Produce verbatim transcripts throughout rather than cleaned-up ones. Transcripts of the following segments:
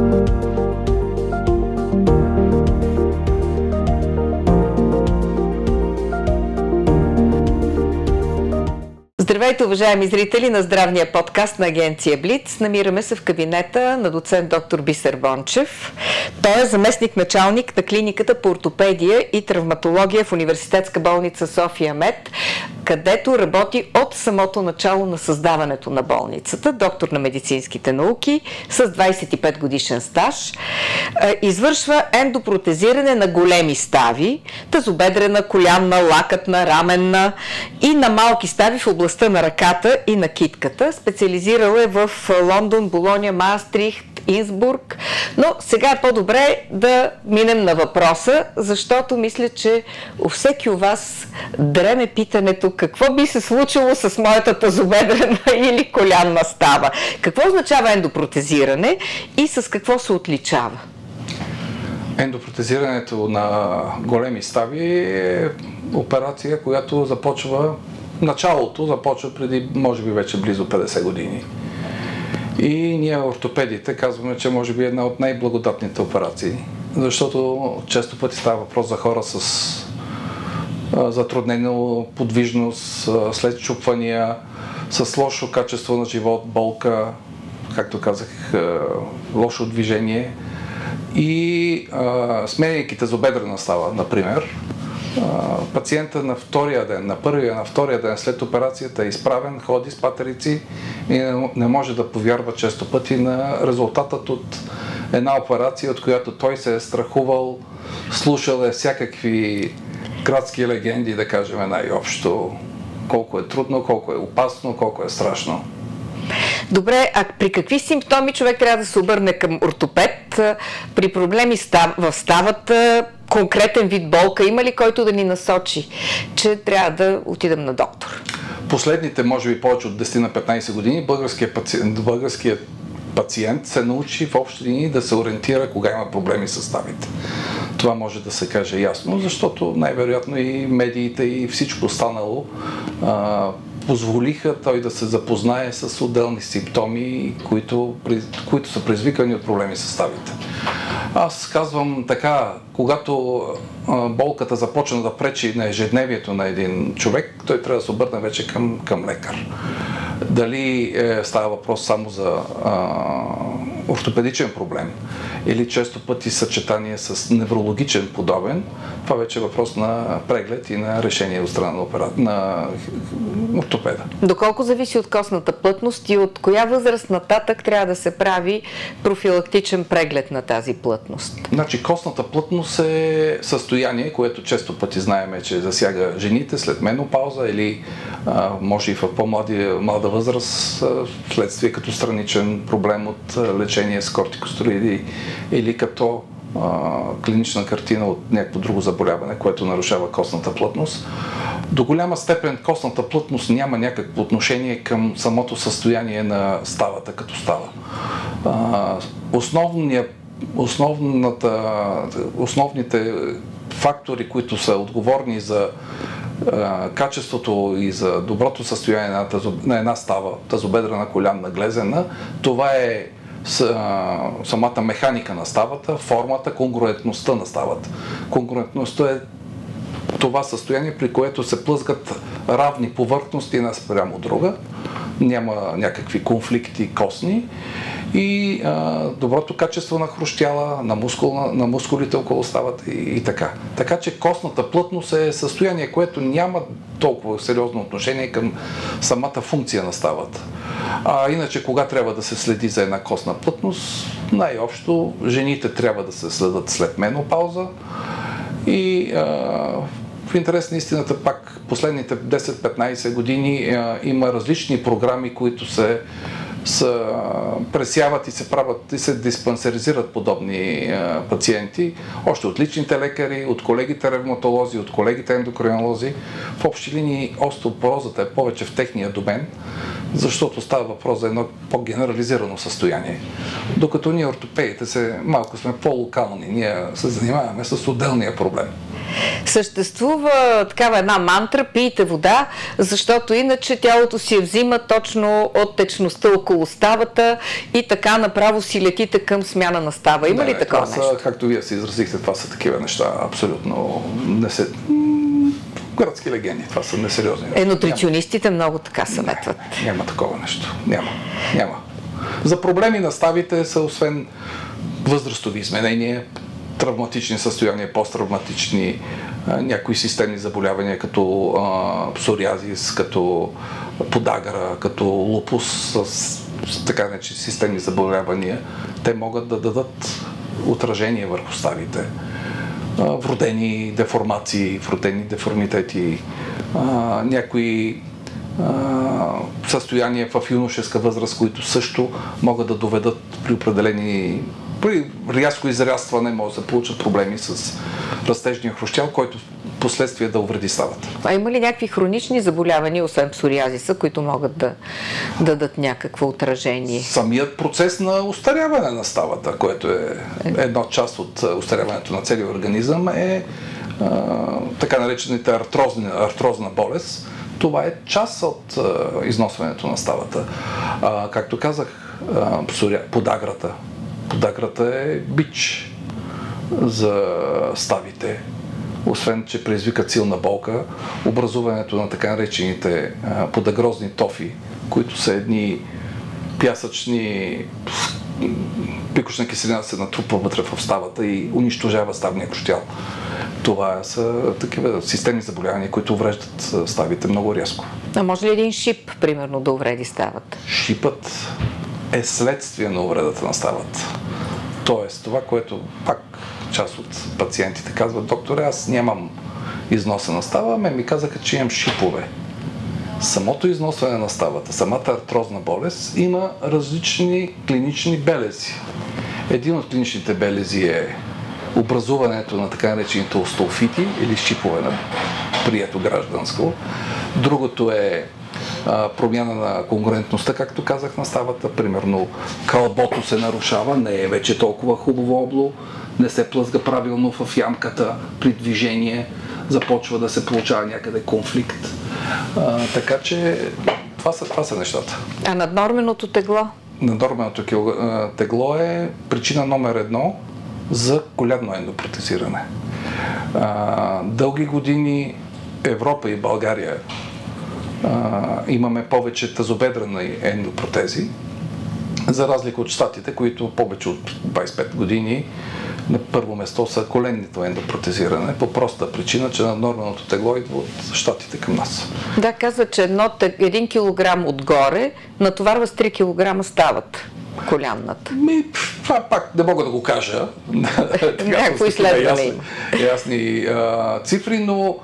Здравейте, уважаеми зрители на здравния подкаст на агенция Блиц. Намираме се в кабинета на доцент доктор Бисер Бончев. Той е заместник-началник на клиниката по ортопедия и травматология в Университетска болница София Мед, където работи от самото начало на създаването на болницата. Доктор на медицинските науки с двадесет и пет годишен стаж. Извършва ендопротезиране на големи стави, тазобедрена, колянна, лакътна, раменна и на малки стави в областта на ръката и на китката. Специализирал е в Лондон, Болоня, Маастрихт, Инсбург, но сега е по-добре да минем на въпроса, защото мисля, че у всеки у вас дреме питането какво би се случило с моята тазобедрена или колянна става. Какво означава ендопротезиране и с какво се отличава? Ендопротезирането на големи стави е операция, която започва, началото започва преди, може би, вече близо петдесет години. И ние, ортопедите, казваме, че може би е една от най-благодатните операции, защото често пъти става въпрос за хора с затруднена подвижност, след счупвания, с лошо качество на живот, болка, както казах, лошо движение. И сменяйки тазобедрена става, например, пациента на втория ден, на първия, на втория ден след операцията е изправен, ходи с патерици и не може да повярва често пъти на резултатът от една операция, от която той се е страхувал, слушал е всякакви градски легенди, да кажем най-общо, колко е трудно, колко е опасно, колко е страшно. Добре, а при какви симптоми човек трябва да се обърне към ортопед? При проблеми в ставата, конкретен вид болка, има ли който да ни насочи, че трябва да отидем на доктор? Последните, може би повече от десет на петнадесет години, българският пациент, българският пациент се научи в общи линии да се ориентира кога има проблеми с ставите. Това може да се каже ясно, защото най-вероятно и медиите и всичко останало а, позволиха той да се запознае с отделни симптоми, които, които са предизвикани от проблеми с ставите. Аз казвам така, когато а, болката започне да пречи на ежедневието на един човек, той трябва да се обърне вече към, към лекар. Дали е, става въпрос само за а, ортопедичен проблем или често пъти съчетание с неврологичен подобен, това вече е въпрос на преглед и на решение от страна на, опера... на ортопеда. Доколко зависи от костната плътност и от коя възраст нататък трябва да се прави профилактичен преглед на тази плътност? Значи, костната плътност е състояние, което често пъти знаем, че засяга жените след менопауза или а, може и в по-млада възраст, вследствие като страничен проблем от лечение с кортикостероиди или като а, клинична картина от някакво друго заболяване, което нарушава костната плътност. До голяма степен костната плътност няма някакво отношение към самото състояние на ставата като става. А, основният Основната, основните фактори, които са отговорни за а, качеството и за доброто състояние на, тазоб... на една става, тазобедрена, колянна, глезена, това е с, а, самата механика на ставата, формата, конгруентността на ставата. Конгруентността е това състояние, при което се плъзгат равни повърхности една спрямо друга, няма някакви конфликти костни и а, доброто качество на хрущяла, на, мускул, на, на мускулите около ставата и, и така. Така че костната плътност е състояние, което няма толкова сериозно отношение към самата функция на ставата. А иначе, кога трябва да се следи за една костна плътност, най-общо жените трябва да се следят след менопауза и а, в интерес на истината пак последните десет-петнадесет години а, има различни програми, които се Са, пресяват и се правят и се диспансеризират подобни а, пациенти, още от личните лекари, от колегите ревматолози, от колегите ендокринолози. В общи линии остеопорозата е повече в техния домен, защото става въпрос за едно по-генерализирано състояние. Докато ние ортопедите се, малко сме по-локални, ние се занимаваме с отделния проблем. Съществува такава една мантра: пийте вода, защото иначе тялото си я взима точно от течността около ставата и така направо си летите към смяна на става. Има не, ли такова са, нещо? Както вие се изразихте, това са такива неща, абсолютно не се... градски легенди, това са несериозни. Е, нутриционистите няма... много така съветват. Не, няма такова нещо. Няма. Няма. За проблеми на ставите са, освен възрастови изменения, травматични състояния, посттравматични, някои системни заболявания, като а, псориазис, като подагра, като лупус, с, с така наречени системни заболявания, те могат да дадат отражение върху ставите. А, вродени деформации, вродени деформитети, а, някои а, състояния в юношеска възраст, които също могат да доведат при определени при рязко израстване може да се получат проблеми с растежния хрущял, който последствие да увреди ставата. А има ли някакви хронични заболявания, освен псориазиса, които могат да, да дадат някакво отражение? Самият процес на остаряване на ставата, което е една част от остаряването на целия организъм, е а, така наречените артрозни, артрозна болест. Това е част от а, износването на ставата. А, както казах, а, псори... подаграта. Подаграта е бич за ставите. Освен, че предизвикат силна болка, образуването на така наречените а, подагрозни тофи, които са едни пясъчни, пикочна киселина се натрупва вътре в ставата и унищожава ставния хрущял. Това са такива системни заболявания, които увреждат ставите много рязко. А може ли един шип, примерно, да увреди ставата? Шипът е следствие на увредата на ставата. Тоест, това, което пак част от пациентите казват: докторе, аз нямам износа на става, ме ми казаха, че имам шипове. Самото износване на ставата, самата артрозна болест има различни клинични белези. Един от клиничните белези е образуването на така наречените остеофити или шипове на прието гражданско. Другото е а, промяна на конгруентността, както казах, на ставата. Примерно кълбото се нарушава, не е вече толкова хубаво обло, не се плъзга правилно в ямката при движение, започва да се получава някъде конфликт. А, така че това са, това са нещата. А наднорменото тегло? Наднорменото тегло е причина номер едно за колядно ендопротезиране. А, дълги години Европа и България а, имаме повече тазобедрени ендопротези, за разлика от щатите, които повече от двайсет и пет години на първо место са коленното ендопротезиране, по проста причина, че наднорменото тегло идва от щатите към нас. Да, казва, че едно, един килограм отгоре натоварва с три килограма стават колянната. Ми, това пак не мога да го кажа. Някакво изследване. Ясни, ясни а, цифри, но,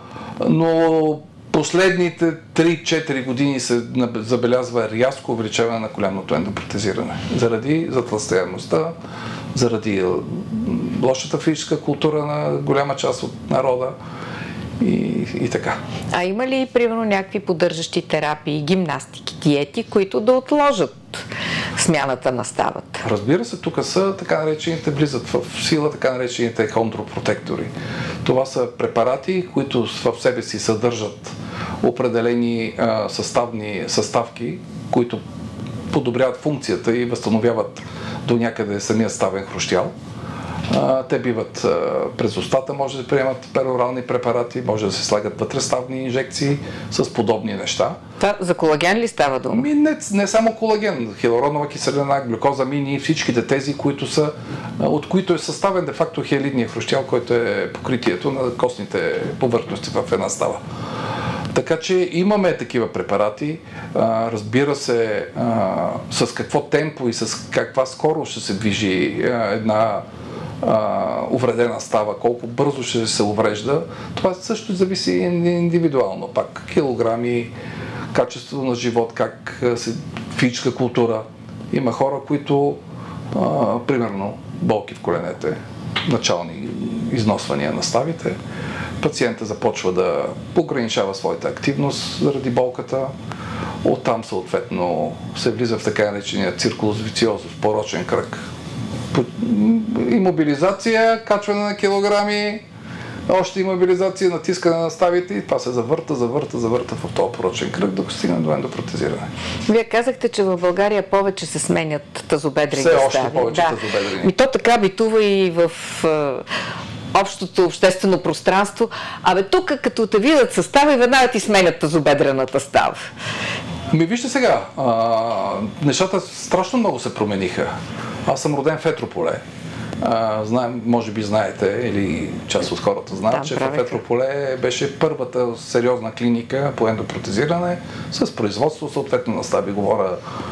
но последните три-четири години се забелязва рязко увеличаване на колянното ендопротезиране. Заради затлъстяемостта, заради лошата физическа култура на голяма част от народа и, и така. А има ли, примерно, някакви поддържащи терапии, гимнастики, диети, които да отложат смяната на ставата? Разбира се, тук са така наречените, влизат в сила така наречените хондропротектори. Това са препарати, които в себе си съдържат определени а, съставни съставки, които подобряват функцията и възстановяват до някъде самия ставен хрущял. А, те биват а, през устата, може да приемат перорални препарати, може да се слагат вътреставни инжекции с подобни неща. Това за колаген ли става дума? Ми, не, не само колаген, хиалуронова киселина, глюкозамини, всичките тези, които са, от които е съставен де-факто хиалидния хрущял, който е покритието на костните повърхности в една става. Така че имаме такива препарати, а, разбира се, а, с какво темпо и с каква скорост ще се движи а, една а, увредена става, колко бързо ще се уврежда, това също зависи индивидуално. Пак килограми, качество на живот, как се, физическа култура. Има хора, които, а, примерно, болки в коленете, начални износвания на ставите, пациента започва да ограничава своята активност заради болката, Оттам съответно се влиза в така наречения циркулус вициозус, порочен кръг. Имобилизация, качване на килограми, още имобилизация, натискане на ставите и това се завърта, завърта, завърта в този порочен кръг, докато стигне до ендопротезиране. Вие казахте, че в България повече се сменят тазобедрени стави. Все още повече да. тазобедрени. И то така битува и в е, общото обществено пространство. Абе тук, като те видят състава и веднага ти сменят тазобедрената става. Ми вижте сега, а, нещата страшно много се промениха. Аз съм роден в Етрополе. А, знаем, може би знаете, или част от хората знаят, да, че правите. В Етрополе беше първата сериозна клиника по ендопротезиране с производство, съответно на стави, говоря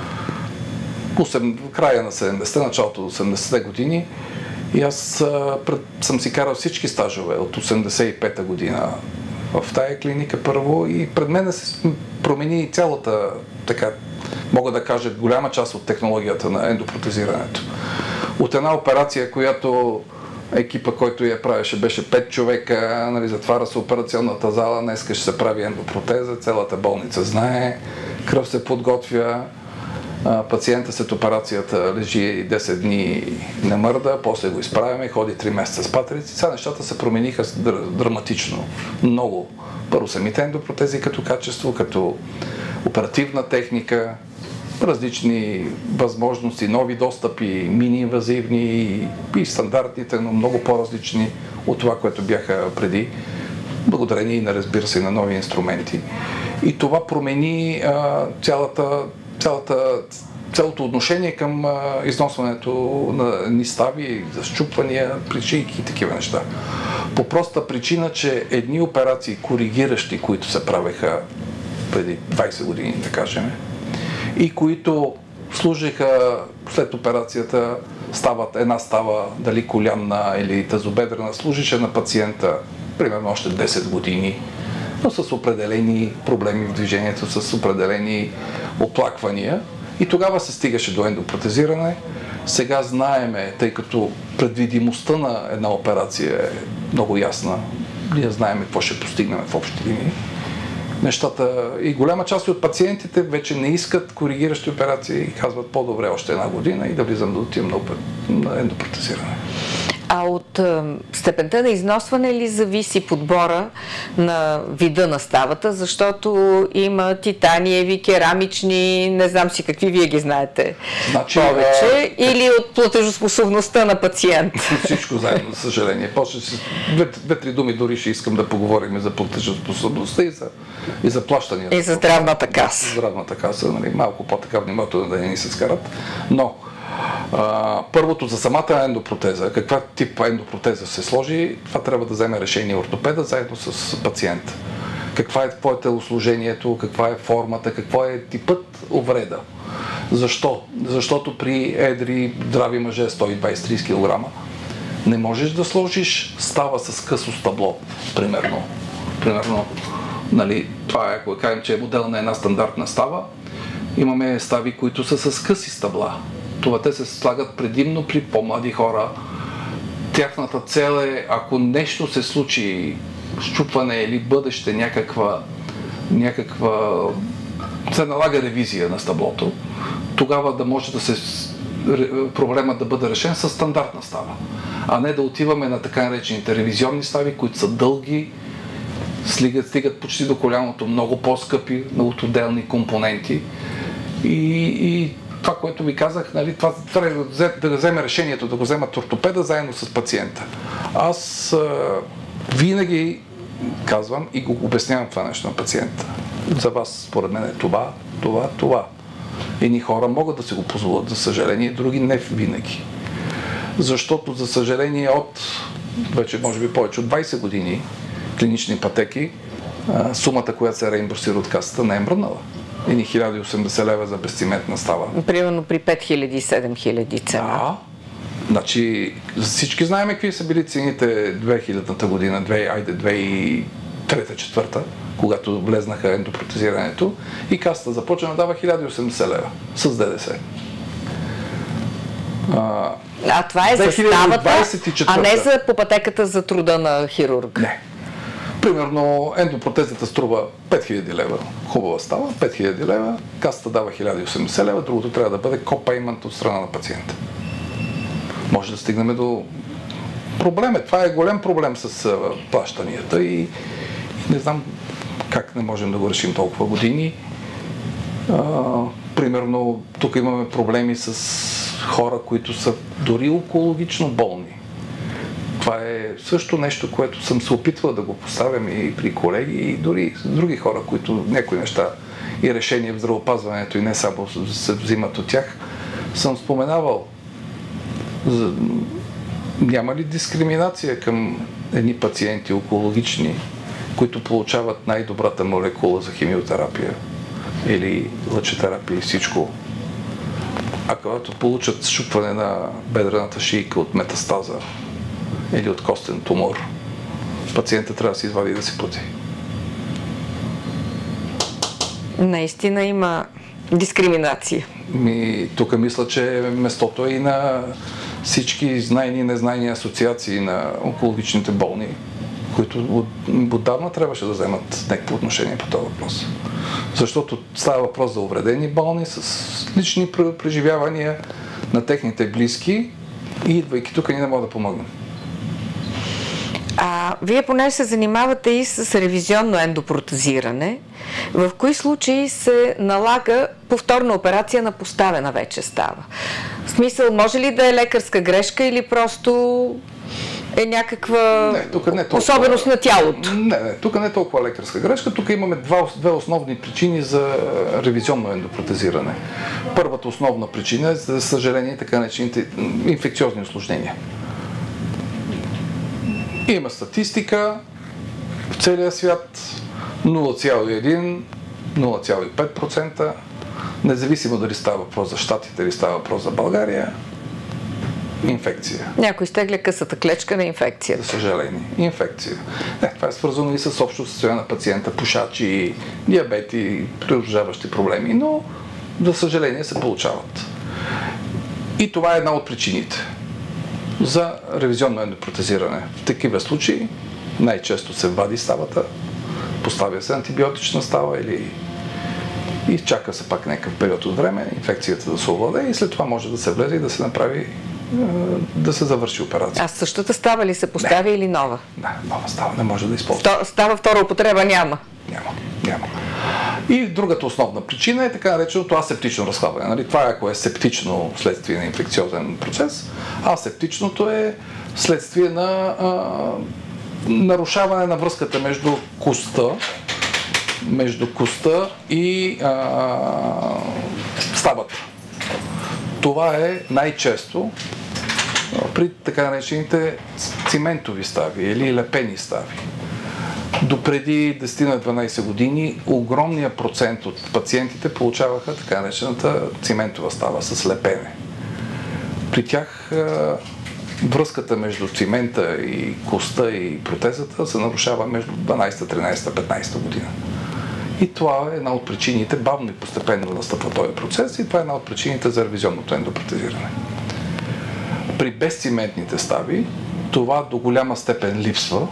осем, края на седемдесетте, началото до осемдесетте години. И аз а, пред, съм си карал всички стажове от осемдесет и пета година в тая клиника първо и пред мен се промени цялата, така, мога да кажа, голяма част от технологията на ендопротезирането. От една операция, която екипа, който я правеше, беше пет човека, нали, затваря се операционната зала, днеска ще се прави ендопротеза, цялата болница знае, кръв се подготвя, пациента след операцията лежи десет дни не мърда, после го изправяме, ходи три месеца с патерици. Сега нещата се промениха драматично, много. Първо самите ендопротези като качество, като оперативна техника, различни възможности, нови достъпи, мини-инвазивни и стандартните, но много по-различни от това, което бяха преди, благодарение и на, разбира се, на нови инструменти. И това промени а, цялата, цялата, цялото отношение към а, износването на нистави, за счупвания, причинки и такива неща. По проста причина, че едни операции, коригиращи, които се правеха преди двайсет години, да кажем, и които служиха след операцията, стават една става, дали колянна или тазобедрена, служише на пациента примерно още десет години, но с определени проблеми в движението, с определени оплаквания. И тогава се стигаше до ендопротезиране. Сега знаеме, тъй като предвидимостта на една операция е много ясна, ние знаеме какво ще постигнем в общи линии. Нещата и голяма част от пациентите вече не искат коригиращи операции и казват по-добре още една година и да влизам да отивам на ендопротезиране. А от е, степента на износване ли зависи подбора на вида на ставата, защото има титаниеви, керамични, не знам си какви, вие ги знаете значи, повече, а... или от платежоспособността на пациента? Всичко заедно, за съжаление. После две-три думи дори ще искам да поговорим за платежоспособността и за, и за плащанията. И за здравната каса. Здравната каса, нали, малко по-така внимателно да не ни се скарат. Но Uh, първото за самата ендопротеза, каква тип ендопротеза се сложи, това трябва да вземе решение ортопеда заедно с пациента. Каква е, какво е телосложението, каква е формата, какво е типът увреда. Защо? Защото при едри, здрави мъже сто и двайсет до трийсет килограма не можеш да сложиш става с късо стъбло, примерно. Примерно, нали, това е, ако кажем, че е модел на една стандартна става, имаме стави, които са с къси стъбла. Това те се слагат предимно при по-млади хора. Тяхната цел е, ако нещо се случи, счупване или бъдеще, някаква, някаква се налага ревизия на стъблото, тогава да може да се проблема да бъде решен с стандартна става, а не да отиваме на така наречените ревизионни стави, които са дълги, стигат, стигат почти до коляното, много по-скъпи, от отделни компоненти и, и това, което ви казах, нали, това трябва да вземе решението, да го вземат ортопеда заедно с пациента. Аз а, винаги казвам и го обяснявам това нещо на пациента. За вас, според мен, е това, това, това. Едни хора могат да се го позволят, за съжаление, други не винаги. Защото, за съжаление, от вече може би повече от двайсет години клинични пътеки, а, сумата, която се реимбурсира от касата, не е мръднала. Едни хиляда и осемдесет лева за безциментна става. Примерно при пет хиляди и седем хиляди цена. Да. Значи, всички знаем какви са били цените две хилядната година, айде две хиляди и трета-четвърта, когато влезнаха ендопротезирането и касата започна да дава хиляда и осемдесет лева с ДДС. А, а това е за ставата, а не за по пътеката за труда на хирург? Не. Примерно ендопротезата струва пет хиляди лева, хубава става, пет хиляди лева, касата дава хиляда и осемдесет лева, другото трябва да бъде копеймент от страна на пациента. Може да стигнем до проблем. Това е голям проблем с плащанията и не знам как не можем да го решим толкова години. А, примерно тук имаме проблеми с хора, които са дори онкологично болни. Това е също нещо, което съм се опитвал да го поставям и при колеги, и дори с други хора, които някои неща и решения в здравеопазването и не само се взимат от тях. Съм споменавал, няма ли дискриминация към едни пациенти онкологични, които получават най-добрата молекула за химиотерапия или лъчетерапия и всичко, а когато получат счупване на бедрената шийка от метастаза или от костен тумор, пациента трябва да се извади и да се плати. Наистина има дискриминация. Ми, тук мисля, че местото е и на всички знайни и незнайни асоциации на онкологичните болни, които отдавна трябваше да вземат някакво отношение по този въпрос. Защото става въпрос за увредени болни с лични преживявания на техните близки и идвайки тук ние не можем да помогнем. А вие поне се занимавате и с ревизионно ендопротезиране. В кои случаи се налага повторна операция на поставена вече става? В смисъл, може ли да е лекарска грешка или просто е някаква не, тук не толкова, особеност на тялото? Не, не, тук не е толкова лекарска грешка. Тук имаме два, две основни причини за ревизионно ендопротезиране. Първата основна причина е, за съжаление, така наречените инфекциозни усложнения. Има статистика в целия свят нула цяло и едно до нула цяло и пет процента, независимо дали става въпрос за Щатите или става въпрос за България, инфекция. Някой изтегля късата клечка на инфекция. За съжаление, инфекция. Не, това е свързано и с общо състояние на пациента, пушачи, диабети, придружаващи проблеми, но за съжаление се получават. И това е една от причините за ревизионно ендопротезиране. В такива случаи най-често се вади ставата, поставя се антибиотична става или и чака се пак някакъв период от време инфекцията да се овладее и след това може да се влезе и да се направи, да се завърши операция. А същата става ли се поставя или нова? Да, нова става, не може да използва. Става втора употреба няма? Няма, няма. И другата основна причина е така нареченото асептично разхлабване. Нали? Това е, ако е септично следствие на инфекциозен процес, а асептичното е следствие на а, нарушаване на връзката между коста, между коста и а, стабата. Това е най-често при така наречените циментови стави или лепени стави. Допреди десет на дванайсет години огромният процент от пациентите получаваха така наречената циментова става с лепене. При тях връзката между цимента и коста и протезата се нарушава между дванайсета, тринайсета, петнайсета година. И това е една от причините, бавно и постепенно настъпва този процес и това е една от причините за ревизионното ендопротезиране. При безциментните стави това до голяма степен липсва,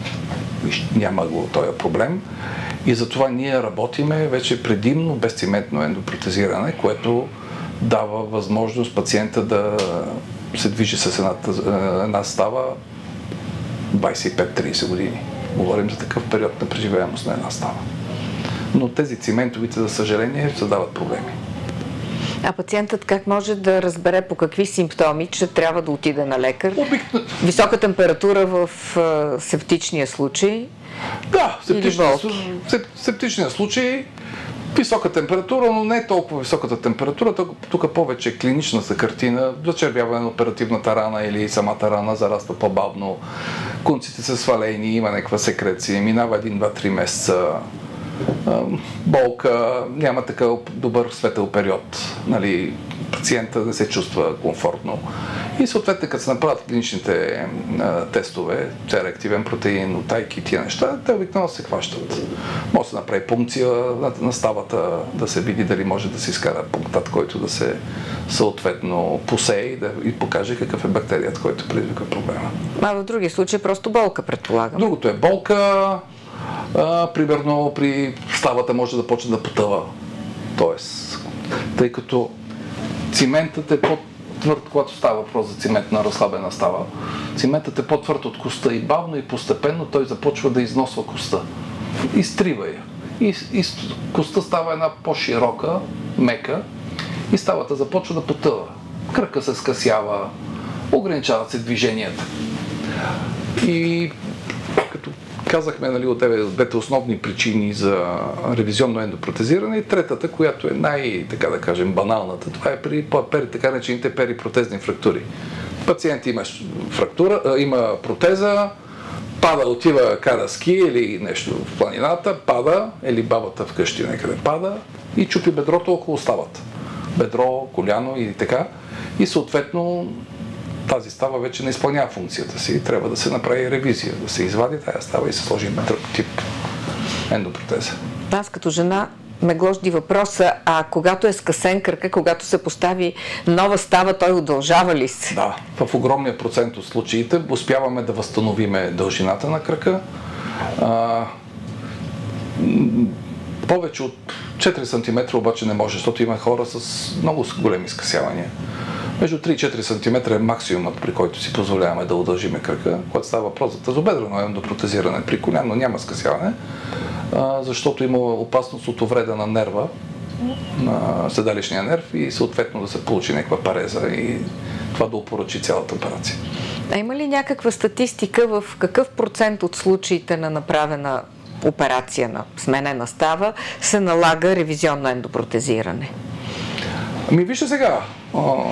няма го този проблем и затова ние работиме вече предимно безциментно ендопротезиране, което дава възможност пациента да се движи с една, една става двайсет и пет до трийсет години. Говорим за такъв период на преживяемост на една става. Но тези циментовите, за съжаление, създават проблеми. А пациентът как може да разбере по какви симптоми, че трябва да отиде на лекар? Обикна... Висока температура в а, септичния случай? Да, септичния, септичния случай, висока температура, но не толкова високата температура. Тук повече е клиничната картина, зачервяване на оперативната рана или самата рана зараства по-бавно, конците са свалени, има някаква секреция, минава един, два, три месеца. Болка, няма такъв добър светъл период, нали, пациента не се чувства комфортно. И съответно, като се направят клиничните а, тестове, реактивен протеин, утайки и тия неща, те обикновено се хващат. Може да се направи пункция на, на ставата, да се види дали може да се изкара пунктат, който да се съответно посее и да и покаже какъв е бактерият, който предизвика проблема. А в други случаи просто болка, предполагам. Другото е болка, А, примерно при ставата може да почне да потъва. Тоест, тъй като циментът е по-твърд, когато става въпрос за цимент на разслабена става, циментът е по-твърд от коста и бавно и постепенно той започва да износва коста. Изтрива я. И, и коста става една по-широка, мека и ставата започва да потъва. Кръка се скъсява, ограничават се движенията. И като казахме, нали, от двете основни причини за ревизионно ендопротезиране и третата, която е най, така да кажем, баналната, това е при пери, така наречените перипротезни фрактури. Пациент има фрактура, има протеза, пада, отива, кара ски или нещо в планината, пада, или бабата вкъщи някъде пада и чупи бедрото около ставата. Бедро, коляно и така. И съответно тази става вече не изпълнява функцията си. Трябва да се направи ревизия, да се извади тая става и се сложи друг тип ендопротеза. Аз като жена ме гложди въпроса, а когато е скъсен кръка, когато се постави нова става, той удължава ли се? Да, в огромния процент от случаите успяваме да възстановиме дължината на кръка. А, повече от четири сантиметра обаче не може, защото има хора с много големи скъсявания. Между три и четири сантиметра е максимумът, при който си позволяваме да удължиме кръка, когато става въпрос за тазобедрено ендопротезиране. При коляно няма скъсяване, защото има опасност от увреда на нерва, на седалищния нерв и съответно да се получи някаква пареза и това да опоръчи цялата операция. А има ли някаква статистика в какъв процент от случаите на направена операция на сменена става се налага ревизионно ендопротезиране? Ами вижте сега, о,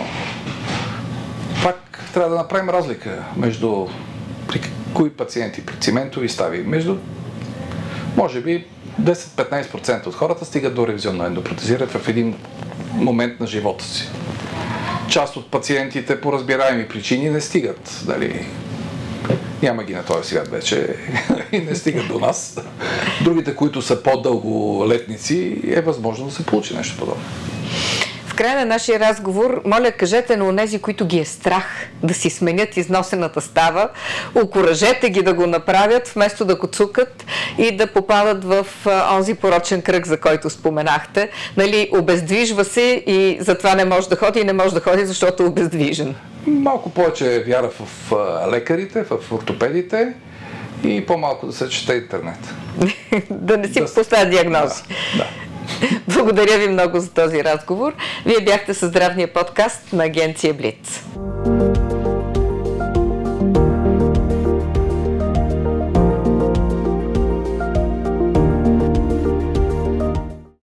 пак трябва да направим разлика между при кои пациенти при циментови стави. Между, може би, десет до петнайсет процента от хората стигат до ревизионно ендопротезиране в един момент на живота си. Част от пациентите по разбираеми причини не стигат. Дали, няма ги на този свят вече и не стигат до нас. Другите, които са по-дълголетници, е възможно да се получи нещо подобно. В края на нашия разговор, моля, кажете на онези, които ги е страх да си сменят износената става, окуражете ги да го направят, вместо да го цукат и да попадат в онзи порочен кръг, за който споменахте. Нали, обездвижва се и затова не може да ходи и не може да ходи, защото е обездвижен. Малко повече вяра в лекарите, в ортопедите и по-малко да се чете интернет. Да не си да поставя диагнози. Да, да. Благодаря ви много за този разговор. Вие бяхте със здравния подкаст на агенция Блиц.